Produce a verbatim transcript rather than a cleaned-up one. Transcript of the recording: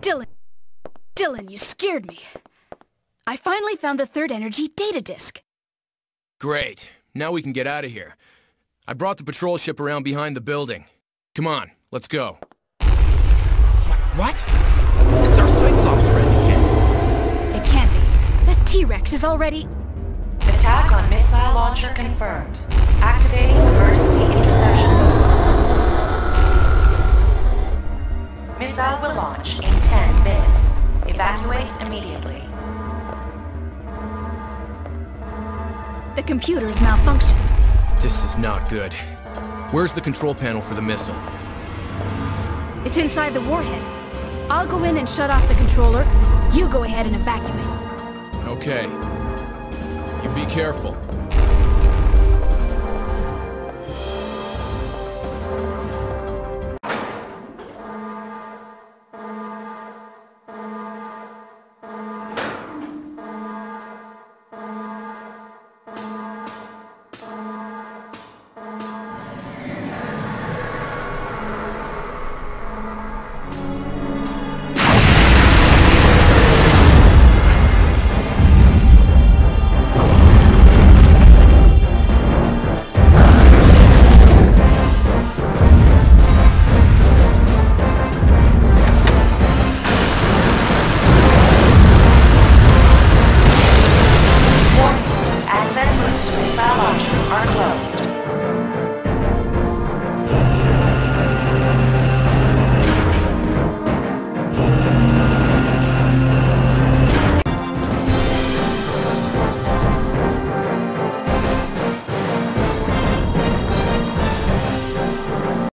Dylan. Dylan, you scared me. I finally found the third energy data disk. Great. Now we can get out of here. I brought the patrol ship around behind the building. Come on, let's go. What? It's our Cyclops friend again. It can't be. That T-Rex is already... Attack on missile launcher confirmed. Activating emergency interception mode. Missile will launch in ten minutes. Evacuate immediately. The computer's malfunctioned. This is not good. Where's the control panel for the missile? It's inside the warhead. I'll go in and shut off the controller. You go ahead and evacuate. Okay. You be careful.